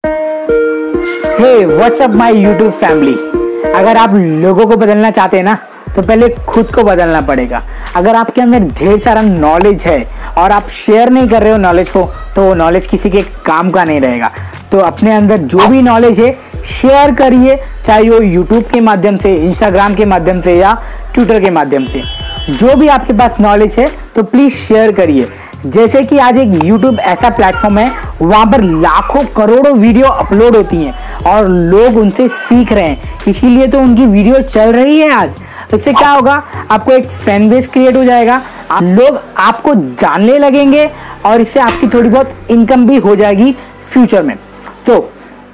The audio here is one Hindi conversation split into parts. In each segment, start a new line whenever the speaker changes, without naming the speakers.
Hey what's up my YouTube family. अगर आप लोगों को बदलना चाहते हैं ना तो पहले खुद को बदलना पड़ेगा। अगर आपके अंदर ढेर सारा नॉलेज है और आप शेयर नहीं कर रहे हो नॉलेज को, तो वो नॉलेज किसी के काम का नहीं रहेगा। तो अपने अंदर जो भी नॉलेज है शेयर करिए, चाहे वो यूट्यूब के माध्यम से, इंस्टाग्राम के माध्यम से या ट्विटर के माध्यम से। जो भी आपके पास नॉलेज है तो प्लीज़ शेयर करिए। जैसे कि आज एक YouTube ऐसा प्लेटफॉर्म है, वहाँ पर लाखों करोड़ों वीडियो अपलोड होती हैं और लोग उनसे सीख रहे हैं, इसीलिए तो उनकी वीडियो चल रही है आज। इससे क्या होगा, आपको एक फैन बेस क्रिएट हो जाएगा, लोग आपको जानने लगेंगे और इससे आपकी थोड़ी बहुत इनकम भी हो जाएगी फ्यूचर में। तो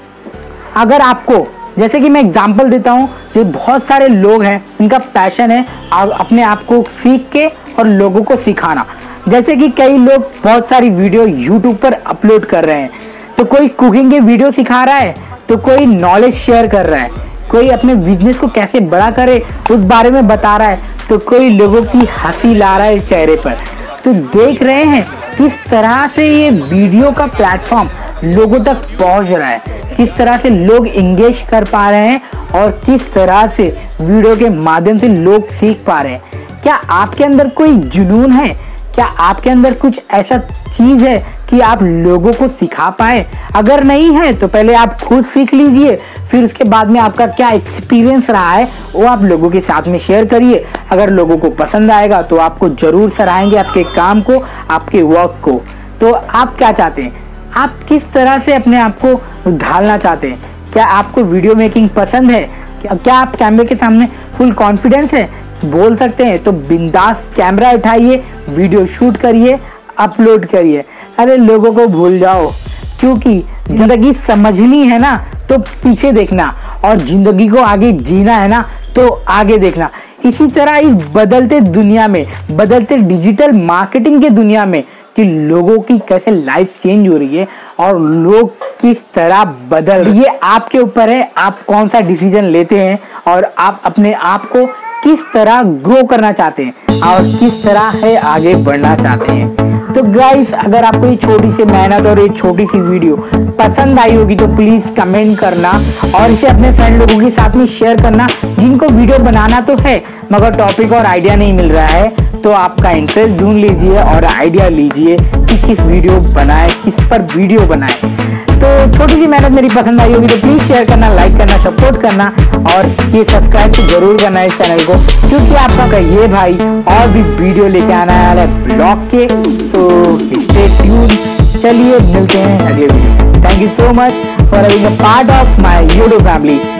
अगर आपको, जैसे कि मैं एग्जांपल देता हूँ, जो बहुत सारे लोग हैं उनका पैशन है अपने आप को सीख के और लोगों को सिखाना। जैसे कि कई लोग बहुत सारी वीडियो यूट्यूब पर अपलोड कर रहे हैं, तो कोई कुकिंग के वीडियो सिखा रहा है, तो कोई नॉलेज शेयर कर रहा है, कोई अपने बिजनेस को कैसे बड़ा करे उस बारे में बता रहा है, तो कोई लोगों की हंसी ला रहा है चेहरे पर। तो देख रहे हैं किस तरह से ये वीडियो का प्लेटफॉर्म लोगों तक पहुंच रहा है, किस तरह से लोग इंगेज कर पा रहे हैं और किस तरह से वीडियो के माध्यम से लोग सीख पा रहे हैं। क्या आपके अंदर कोई जुनून है? क्या आपके अंदर कुछ ऐसा चीज है कि आप लोगों को सिखा पाए? अगर नहीं है तो पहले आप खुद सीख लीजिए, फिर उसके बाद में आपका क्या एक्सपीरियंस रहा है वो आप लोगों के साथ में शेयर करिए। अगर लोगों को पसंद आएगा तो आपको जरूर सराहेंगे, आपके काम को, आपके वर्क को। तो आप क्या चाहते हैं? आप किस तरह से अपने आप को ढालना चाहते हैं? क्या आपको वीडियो मेकिंग पसंद है? क्या आप कैमरे के सामने फुल कॉन्फिडेंस है, बोल सकते हैं? तो बिंदास कैमरा उठाइए, वीडियो शूट करिए, अपलोड करिए। अरे लोगों को भूल जाओ, क्योंकि जिंदगी समझनी है ना तो पीछे देखना, और जिंदगी को आगे जीना है ना तो आगे देखना। इसी तरह इस बदलते दुनिया में, बदलते डिजिटल मार्केटिंग के दुनिया में, कि लोगों की कैसे लाइफ चेंज हो रही है और लोग किस तरह बदल, ये आपके ऊपर है। आप कौन सा डिसीजन लेते हैं और आप अपने आप को किस तरह ग्रो करना चाहते हैं और किस तरह है आगे बढ़ना चाहते हैं। तो गाइस, अगर आपको ये छोटी सी मेहनत और ये छोटी सी वीडियो पसंद आई होगी तो प्लीज कमेंट करना और इसे अपने फ्रेंड लोगों के साथ में शेयर करना, जिनको वीडियो बनाना तो है मगर टॉपिक और आइडिया नहीं मिल रहा है। तो आपका इंटरेस्ट ढूंढ लीजिए और आइडिया लीजिए कि किस वीडियो बनाए, किस पर वीडियो बनाए। तो छोटी सी मेहनत मेरी पसंद आई होगी तो प्लीज शेयर करना, लाइक करना, सपोर्ट करना और ये सब्सक्राइब तो जरूर करना इस चैनल को, क्योंकि आपका ये भाई और भी वीडियो लेके आना है ब्लॉग के। तो स्टे ट्यून। चलिए मिलते हैं अगले video. Thank you so much for being a part of my YouTube family.